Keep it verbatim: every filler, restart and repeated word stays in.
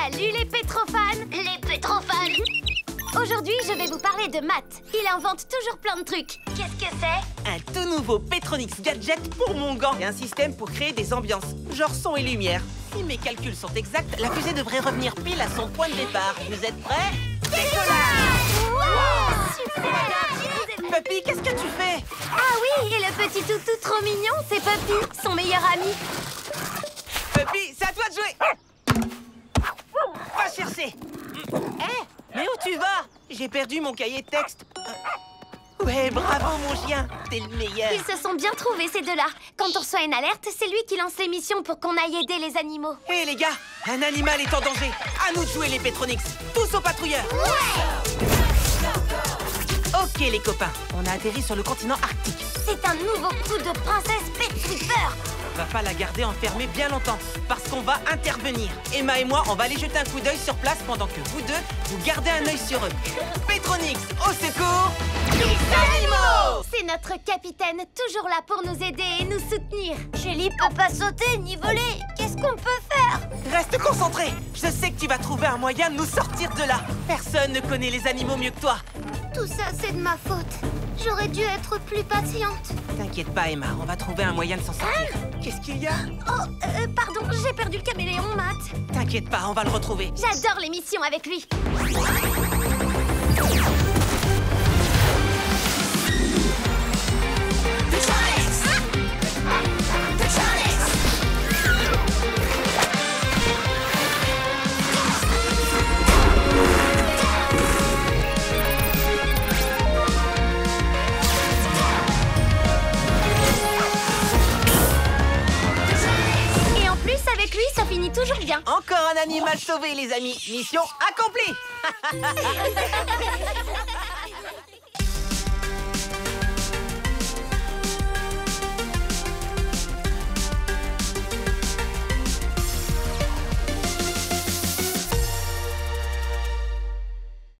Salut les pétrophanes! Les pétrophanes! Aujourd'hui, je vais vous parler de Matt. Il invente toujours plein de trucs. Qu'est-ce que c'est? Un tout nouveau Petronix Gadget pour mon gant. Et un système pour créer des ambiances, genre son et lumière. Si mes calculs sont exacts, la fusée devrait revenir pile à son point de départ. Vous êtes prêts? Décollage! Wow, super! Puppy, qu'est-ce que tu fais? Ah oui, et le petit toutou trop mignon, c'est Puppy, son meilleur ami. Puppy, c'est à toi de jouer! Va chercher! Hé, mais où tu vas? J'ai perdu mon cahier de texte. Ouais, bravo mon chien, t'es le meilleur. Ils se sont bien trouvés ces deux-là. Quand on reçoit une alerte, c'est lui qui lance l'émission pour qu'on aille aider les animaux. Hé les gars, un animal est en danger. À nous de jouer les Petronix. Tous au patrouilleur. Ouais! Ok les copains, on a atterri sur le continent arctique. C'est un nouveau coup de princesse Pet Tripper. Va pas la garder enfermée bien longtemps, parce qu'on va intervenir. Emma et moi, on va aller jeter un coup d'œil sur place pendant que vous deux, vous gardez un œil sur eux. Petronix, au secours! Les animaux! C'est notre capitaine, toujours là pour nous aider et nous soutenir. Shelly peut pas sauter ni voler. Qu'est-ce qu'on peut faire? Reste concentré. Je sais que tu vas trouver un moyen de nous sortir de là. Personne ne connaît les animaux mieux que toi. Tout ça, c'est de ma faute. J'aurais dû être plus patiente. T'inquiète pas, Emma, on va trouver un moyen de s'en sortir. Qu'est-ce qu'il y a? Oh, euh, pardon, j'ai perdu le caméléon, Matt. T'inquiète pas, on va le retrouver. J'adore l'émission avec lui. Et en plus, avec lui, ça finit toujours bien. Encore un animal sauvé, les amis. Mission accomplie.